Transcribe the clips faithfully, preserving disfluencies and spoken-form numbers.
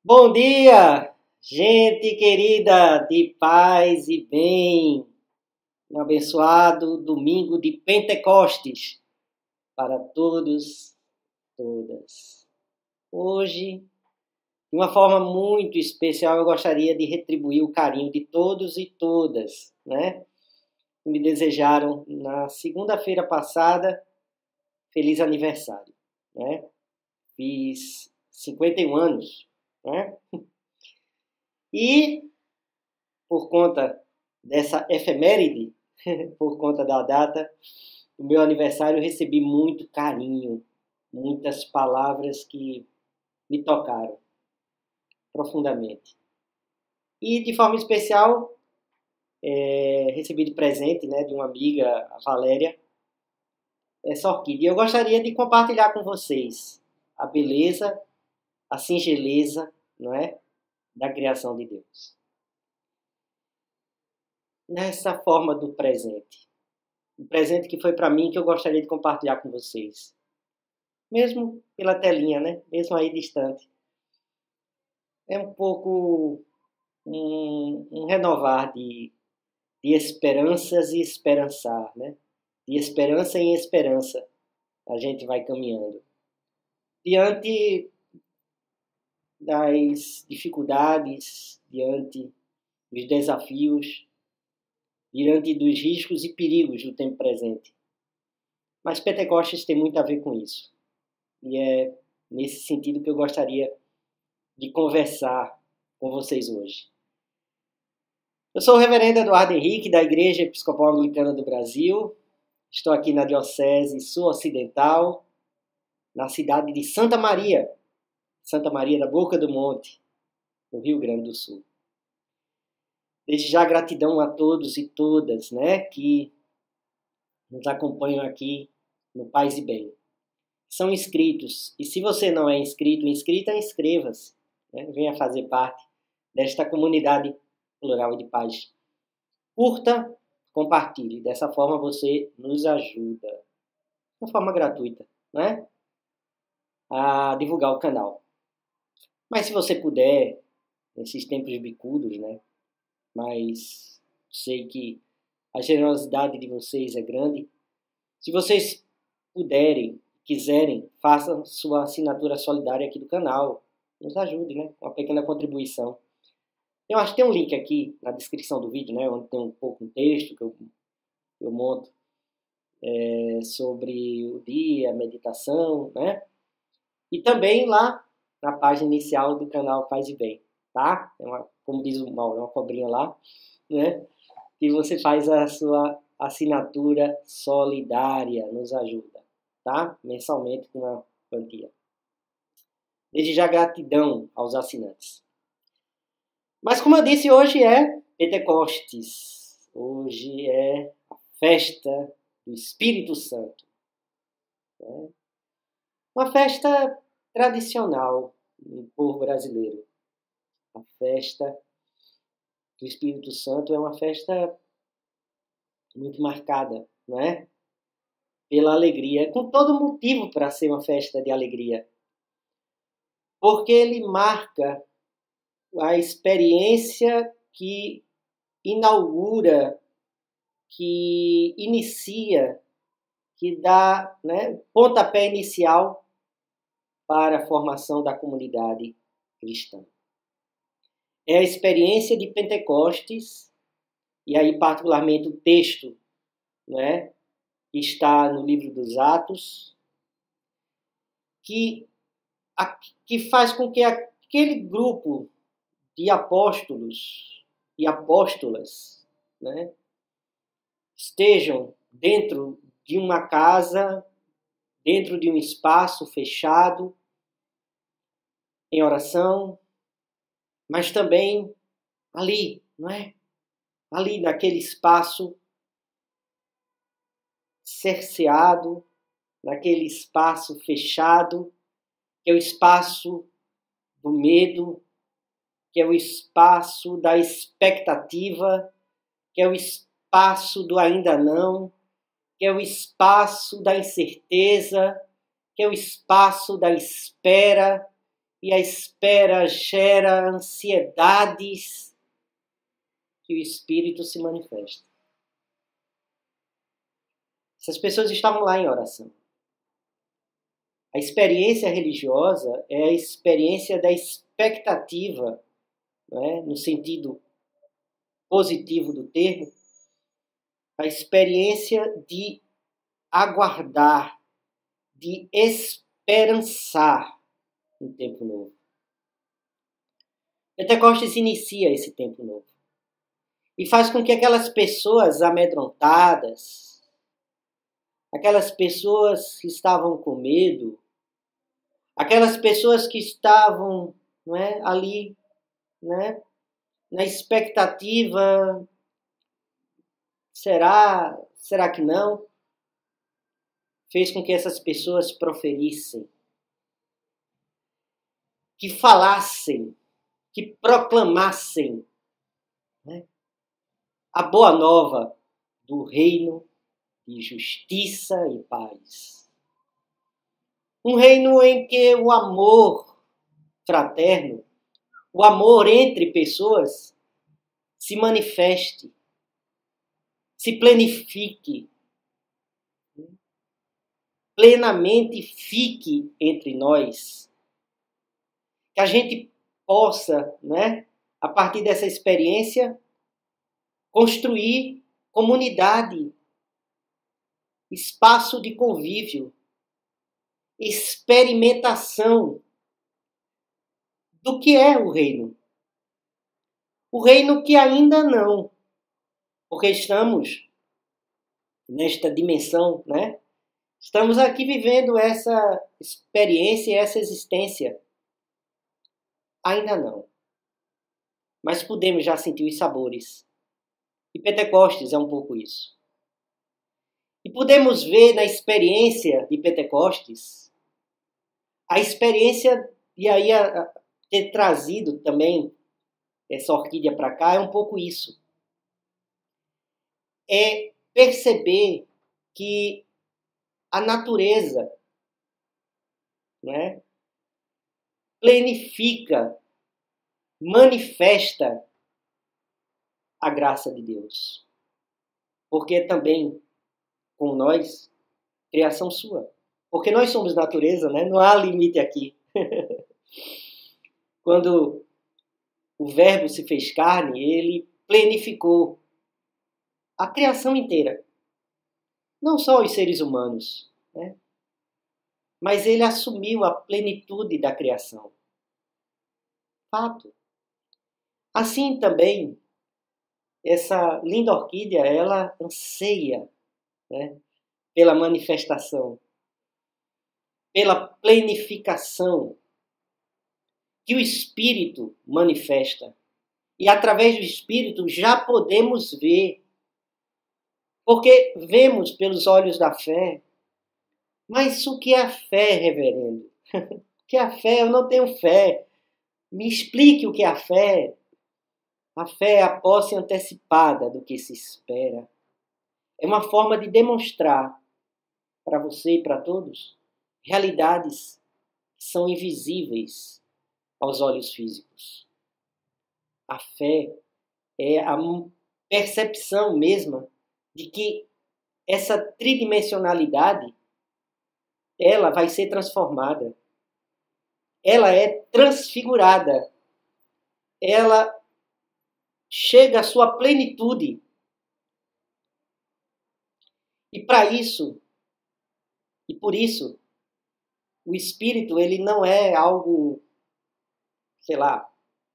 Bom dia, gente querida de paz e bem. Um abençoado domingo de Pentecostes para todos, todas. Hoje, de uma forma muito especial, eu gostaria de retribuir o carinho de todos e todas, né? Que me desejaram na segunda-feira passada feliz aniversário, né? Fiz cinquenta e um anos, né? E por conta dessa efeméride, por conta da data do meu aniversário, eu recebi muito carinho, muitas palavras que me tocaram profundamente. E de forma especial, é, recebi de presente, né, de uma amiga, a Valéria, essa orquídea. Eu gostaria de compartilhar com vocês a beleza, a singeleza, não é, da criação de Deus. Nessa forma do presente. Um presente que foi para mim que eu gostaria de compartilhar com vocês. Mesmo pela telinha, né? Mesmo aí distante. É um pouco um, um renovar de, de esperanças e esperançar, né? De esperança em esperança a gente vai caminhando. Diante das dificuldades, diante dos desafios, diante dos riscos e perigos do tempo presente. Mas Pentecostes tem muito a ver com isso. E é nesse sentido que eu gostaria de conversar com vocês hoje. Eu sou o reverendo Eduardo Henrique, da Igreja Episcopal Anglicana do Brasil. Estou aqui na Diocese Sul-Ocidental, na cidade de Santa Maria, Santa Maria da Boca do Monte, no Rio Grande do Sul. Desde já gratidão a todos e todas, né, que nos acompanham aqui no Paz e Bem. São inscritos. E se você não é inscrito, inscrita, inscreva-se. Né? Venha fazer parte desta comunidade plural e de paz. Curta, compartilhe. Dessa forma você nos ajuda, de uma forma gratuita, né, a divulgar o canal. Mas se você puder, nesses tempos bicudos, né, mas sei que a generosidade de vocês é grande. Se vocês puderem, quiserem, façam sua assinatura solidária aqui do canal. Nos ajude, né? Uma pequena contribuição. Eu acho que tem um link aqui na descrição do vídeo, né? Onde tem um pouco um texto que eu, eu monto é, sobre o dia, a meditação, né? E também lá na página inicial do canal Paz e Bem, tá? É uma, como diz o Mauro, é uma cobrinha lá, né? E você faz a sua assinatura solidária, nos ajuda, tá? Mensalmente com uma quantia. Desde já gratidão aos assinantes. Mas como eu disse, hoje é Pentecostes. Hoje é a festa do Espírito Santo. Né? Uma festa tradicional no povo brasileiro. A festa do Espírito Santo é uma festa muito marcada, não é? Pela alegria, com todo motivo para ser uma festa de alegria. Porque ele marca a experiência que inaugura, que inicia, que dá, né, pontapé inicial para a formação da comunidade cristã. É a experiência de Pentecostes, e aí particularmente o texto, né, que está no livro dos Atos, que, a, que faz com que aquele grupo de apóstolos e apóstolas, né, estejam dentro de uma casa, dentro de um espaço fechado, em oração, mas também ali, não é? Ali naquele espaço cerceado, naquele espaço fechado, que é o espaço do medo, que é o espaço da expectativa, que é o espaço do ainda não, que é o espaço da incerteza, que é o espaço da espera, e a espera gera ansiedades que o Espírito se manifesta. Essas pessoas estavam lá em oração. A experiência religiosa é a experiência da expectativa, né, no sentido positivo do termo, a experiência de aguardar, de esperançar um tempo novo. Pentecostes inicia esse tempo novo e faz com que aquelas pessoas amedrontadas, aquelas pessoas que estavam com medo, aquelas pessoas que estavam, não é, ali, né, na expectativa, será, será que não? Fez com que essas pessoas proferissem, que falassem, que proclamassem, né, a boa nova do reino de justiça e paz. Um reino em que o amor fraterno, o amor entre pessoas, se manifeste, se plenifique, plenamente fique entre nós. Que a gente possa, né, a partir dessa experiência, construir comunidade, espaço de convívio, experimentação do que é o reino. O reino que ainda não, porque estamos nesta dimensão, né? Estamos aqui vivendo essa experiência, essa existência. Ainda não. Mas podemos já sentir os sabores. E Pentecostes é um pouco isso. E podemos ver na experiência de Pentecostes, a experiência, e aí a, a, ter trazido também essa orquídea para cá, é um pouco isso. É perceber que a natureza, né, plenifica, manifesta a graça de Deus. Porque também, com nós, criação sua. Porque nós somos natureza, né? Não há limite aqui. Quando o Verbo se fez carne, ele plenificou a criação inteira. Não só os seres humanos, né? Mas ele assumiu a plenitude da criação. Fato. Assim também, essa linda orquídea, ela anseia, né, pela manifestação, pela plenificação que o Espírito manifesta. E através do Espírito já podemos ver, porque vemos pelos olhos da fé. Mas o que é a fé, reverendo? O que é a fé? Eu não tenho fé. Me explique o que é a fé. A fé é a posse antecipada do que se espera. É uma forma de demonstrar para você e para todos realidades que são invisíveis aos olhos físicos. A fé é a percepção mesma de que essa tridimensionalidade, ela vai ser transformada. Ela é transfigurada. Ela chega à sua plenitude. E para isso, e por isso, o Espírito, ele não é algo, sei lá,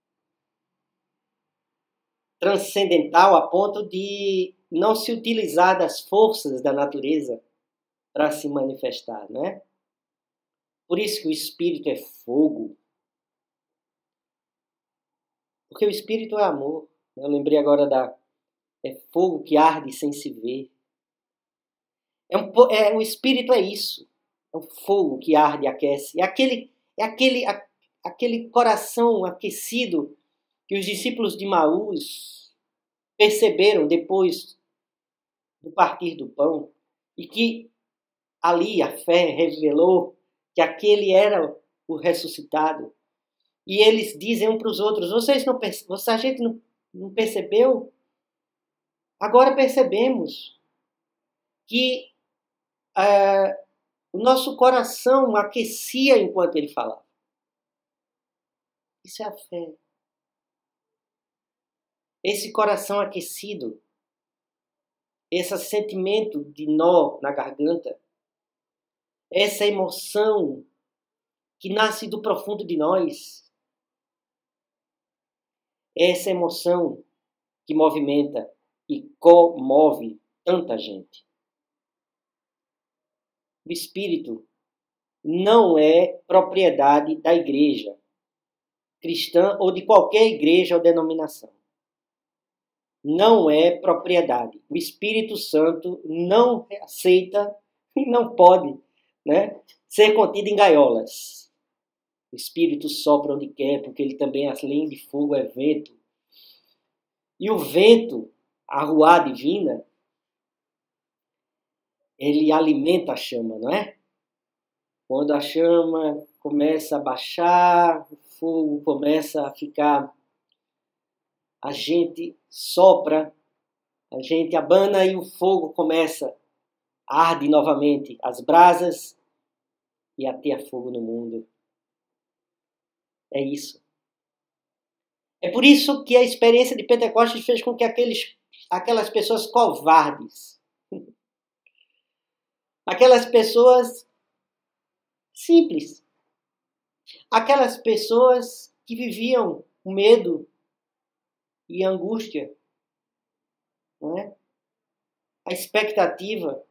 transcendental a ponto de não se utilizar das forças da natureza para se manifestar, né? Por isso que o Espírito é fogo. Porque o Espírito é amor. Eu lembrei agora da... É fogo que arde sem se ver. É um, é, o Espírito é isso. É um fogo que arde e aquece. É aquele, é aquele, a, aquele coração aquecido que os discípulos de Maús perceberam depois do partir do pão. E que ali a fé revelou que aquele era o ressuscitado. E eles dizem um para os outros, vocês não, a gente não, não percebeu? Agora percebemos que uh, o nosso coração aquecia enquanto ele falava. Isso é a fé. Esse coração aquecido, esse sentimento de nó na garganta, essa emoção que nasce do profundo de nós, essa emoção que movimenta e comove tanta gente. O Espírito não é propriedade da igreja cristã ou de qualquer igreja ou denominação. Não é propriedade. O Espírito Santo não aceita e não pode, né, ser contido em gaiolas. O Espírito sopra onde quer, porque ele também, além de fogo, é vento. E o vento, a ruá divina, ele alimenta a chama, não é? Quando a chama começa a baixar, o fogo começa a ficar... A gente sopra, a gente abana e o fogo começa, arde novamente as brasas e ateia fogo no mundo. É isso. É por isso que a experiência de Pentecostes fez com que aqueles, aquelas pessoas covardes, aquelas pessoas simples, aquelas pessoas que viviam o medo e a angústia, não é? A expectativa,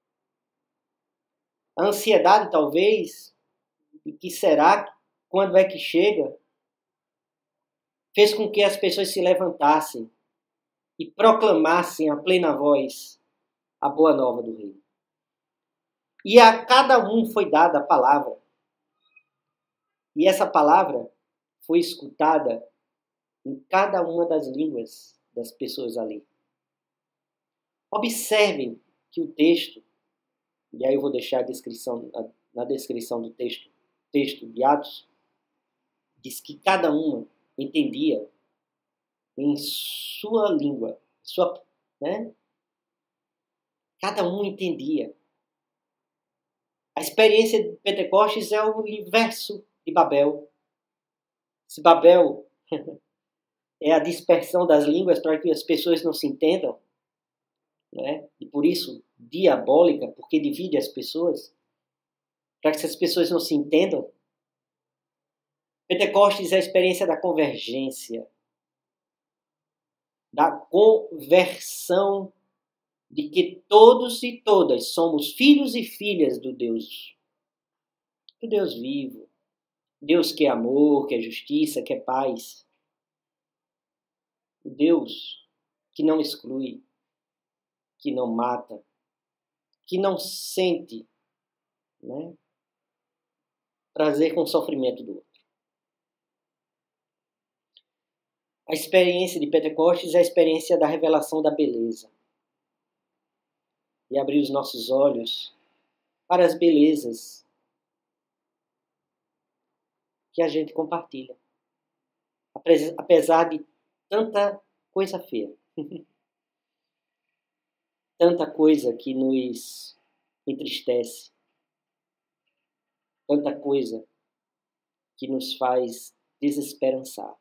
a ansiedade talvez, de que será, quando é que chega, fez com que as pessoas se levantassem e proclamassem a plena voz a boa nova do Reino. E a cada um foi dada a palavra. E essa palavra foi escutada em cada uma das línguas das pessoas ali. Observem que o texto, e aí eu vou deixar a descrição, na descrição do texto, texto de Atos, diz que cada uma entendia em sua língua, sua, né? Cada um entendia. A experiência de Pentecostes é o inverso de Babel. Se Babel é a dispersão das línguas para que as pessoas não se entendam, né? E por isso diabólica, porque divide as pessoas, para que as pessoas não se entendam. Pentecostes é a experiência da convergência, da conversão, de que todos e todas somos filhos e filhas do Deus, do Deus vivo, Deus que é amor, que é justiça, que é paz. O Deus que não exclui, que não mata, que não sente, né, prazer com o sofrimento do outro. A experiência de Pentecostes é a experiência da revelação da beleza. E abrir os nossos olhos para as belezas que a gente compartilha. Apesar de tanta coisa feia. Tanta coisa que nos entristece. Tanta coisa que nos faz desesperançar.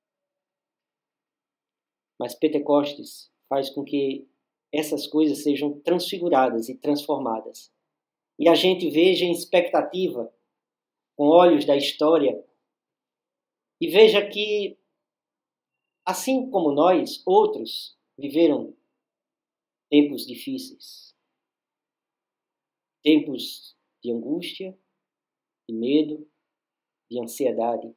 Mas Pentecostes faz com que essas coisas sejam transfiguradas e transformadas. E a gente veja em expectativa, com olhos da história, e veja que, assim como nós, outros viveram tempos difíceis. Tempos de angústia, de medo, de ansiedade.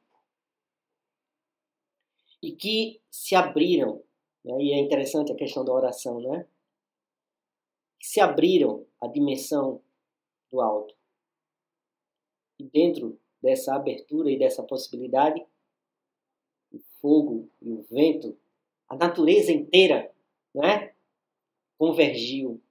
E que se abriram, né? E é interessante a questão da oração, né? Que se abriram à dimensão do alto. E dentro dessa abertura e dessa possibilidade, o fogo e o vento, a natureza inteira, né, convergiu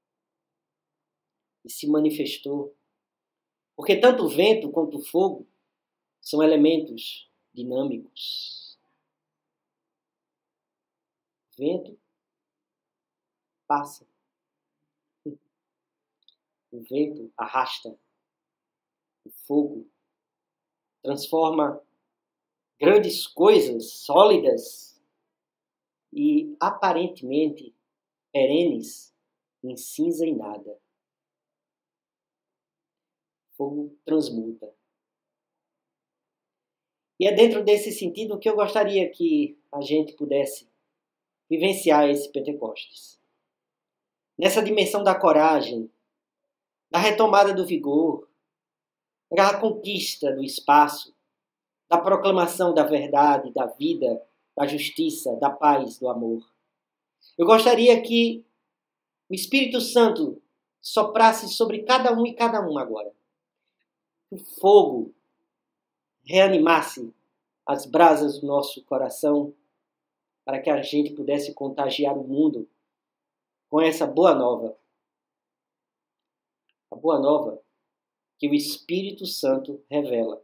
e se manifestou. Porque tanto o vento quanto o fogo são elementos dinâmicos. O vento passa. O vento arrasta. O fogo transforma grandes coisas sólidas e aparentemente perenes em cinza e nada. O fogo transmuta. E é dentro desse sentido que eu gostaria que a gente pudesse vivenciar esse Pentecostes. Nessa dimensão da coragem, da retomada do vigor, da conquista do espaço, da proclamação da verdade, da vida, da justiça, da paz, do amor. Eu gostaria que o Espírito Santo soprasse sobre cada um e cada uma agora. O fogo reanimasse as brasas do nosso coração para que a gente pudesse contagiar o mundo com essa boa nova. A boa nova que o Espírito Santo revela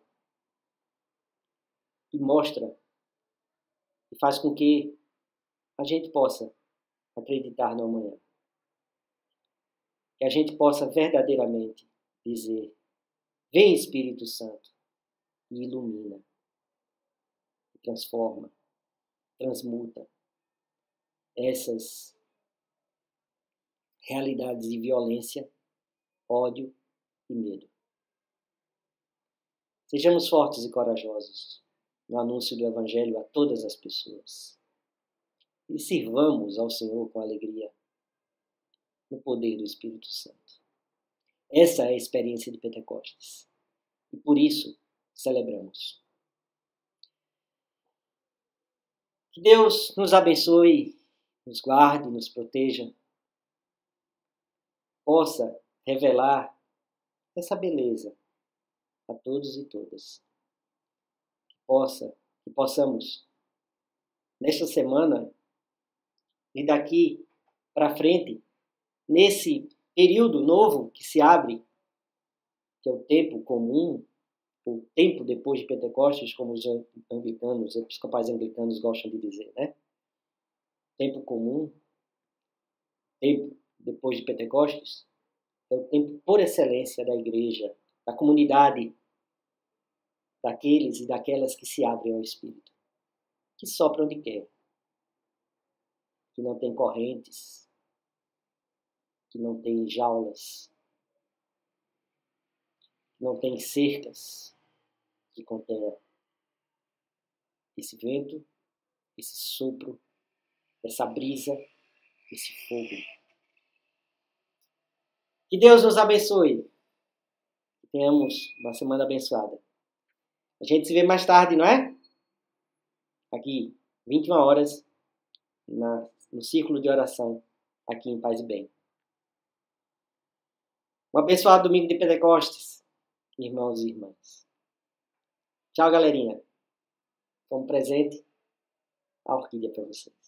e mostra e faz com que a gente possa acreditar no amanhã. Que a gente possa verdadeiramente dizer: vem Espírito Santo e ilumina, e transforma, transmuta essas realidades de violência, ódio e medo. Sejamos fortes e corajosos no anúncio do Evangelho a todas as pessoas. E sirvamos ao Senhor com alegria no poder do Espírito Santo. Essa é a experiência de Pentecostes. E por isso celebramos. Que Deus nos abençoe, nos guarde, nos proteja. Possa revelar essa beleza a todos e todas. Que possa, que possamos, nesta semana e daqui para frente, nesse período novo que se abre, que é o tempo comum, o tempo depois de Pentecostes, como os anglicanos, os episcopais anglicanos gostam de dizer, né? Tempo comum, tempo depois de Pentecostes, é o tempo por excelência da igreja, da comunidade, daqueles e daquelas que se abrem ao Espírito, que sopra onde quer, que não tem correntes, que não tem jaulas, que não tem cercas que contenha esse vento, esse sopro, essa brisa, esse fogo. Que Deus nos abençoe. Que tenhamos uma semana abençoada. A gente se vê mais tarde, não é? Aqui, vinte e uma horas, na, no círculo de oração, aqui em Paz e Bem. Um abençoado domingo de Pentecostes, irmãos e irmãs. Tchau, galerinha. Como presente, a orquídea para vocês.